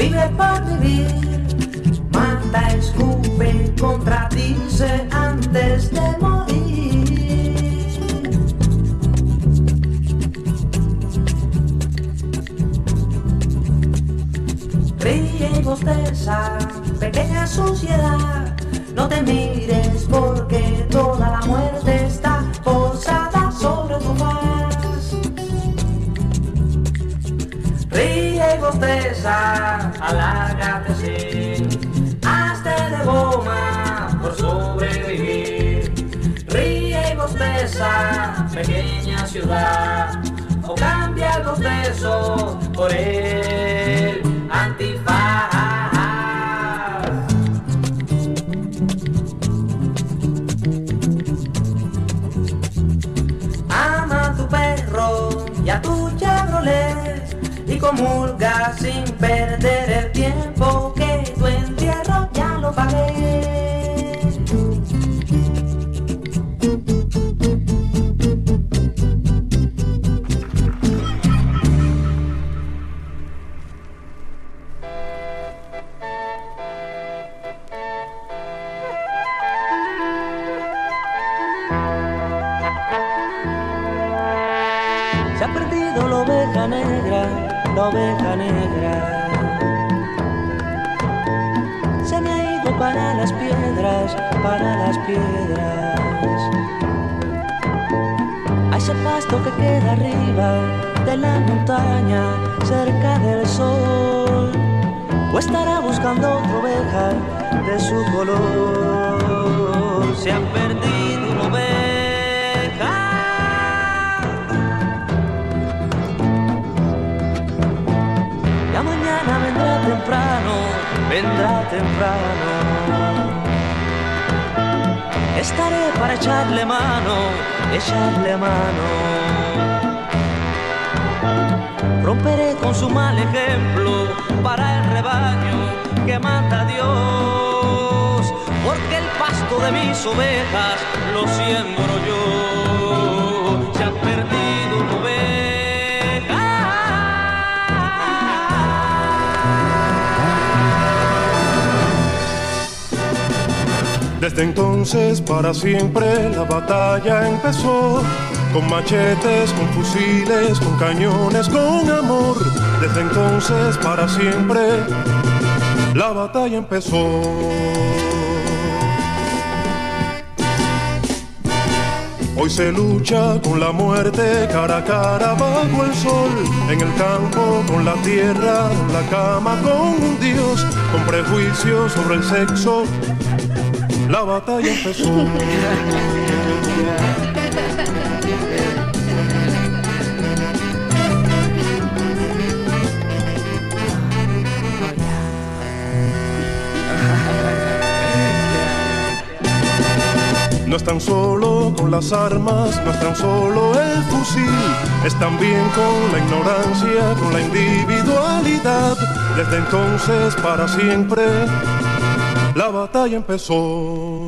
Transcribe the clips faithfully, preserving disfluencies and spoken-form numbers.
vive por vivir, mata, escupe, contradice antes de morir. Ríe y bosteza, pequeña sociedad, no te mires porque toda la muerte está posada sobre tu faz. Ríe y bosteza, alágate sí, hazte de goma por sobrevivir. Ríe y bosteza, pequeña ciudad, o cambia el bostezo por el antifaz. Ama a tu perro y a tu Chevrolet y comulga sin perder el tiempo, que tu entierro ya lo pagué. Se ha perdido la oveja negra, la oveja negra. Se me ha ido para las piedras, para las piedras. A ese pasto que queda arriba de la montaña, cerca del sol. O estará buscando otra oveja de su color. Se ha perdido una oveja. Ya mañana vendrá temprano, vendrá temprano. Estaré para echarle mano, echarle mano. Romperé con su mal ejemplo para el rebaño que mata a Dios, porque el pasto de mis ovejas lo siembro yo. Se ha perdido una oveja. Desde entonces para siempre la batalla empezó, con machetes, con fusiles, con cañones, con amor. Desde entonces para siempre la batalla empezó. Hoy se lucha con la muerte cara a cara bajo el sol, en el campo, con la tierra, en la cama, con un Dios, con prejuicios sobre el sexo. La batalla empezó. No es tan solo con las armas, no es tan solo el fusil, es también con la ignorancia, con la individualidad. Desde entonces para siempre la batalla empezó.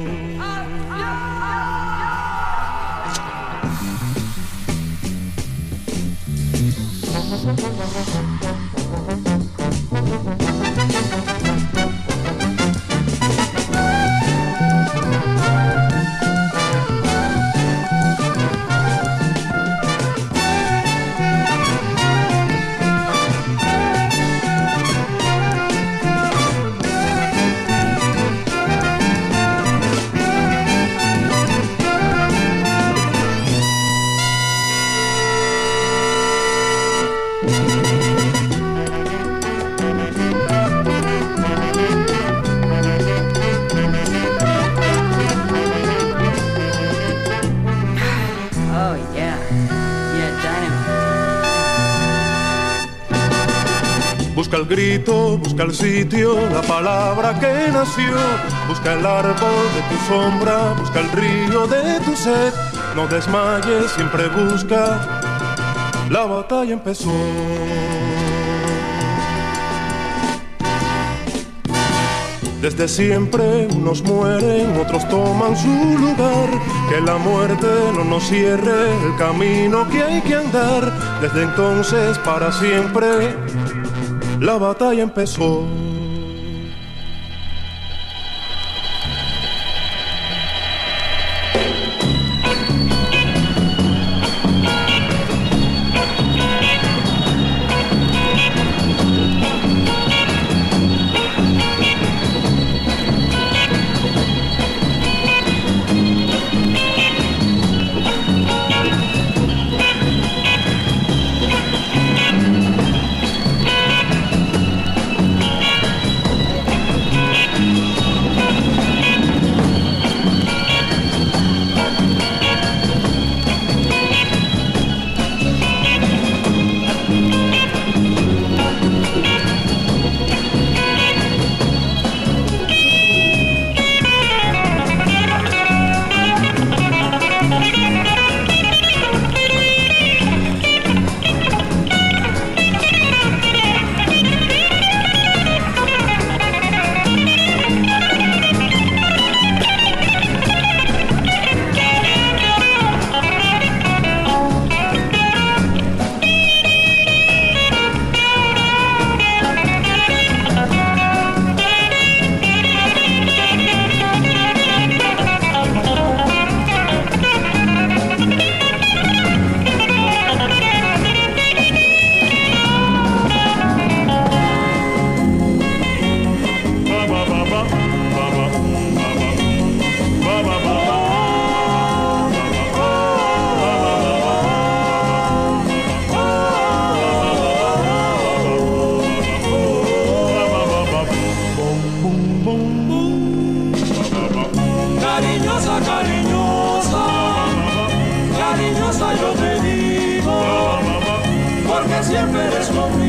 Busca el grito, busca el sitio, la palabra que nació. Busca el árbol de tu sombra, busca el río de tu sed. No desmayes, siempre busca. La batalla empezó. Desde siempre unos mueren, otros toman su lugar. Que la muerte no nos cierre el camino que hay que andar. Desde entonces para siempre la batalla empezó. Siempre eres conmigo.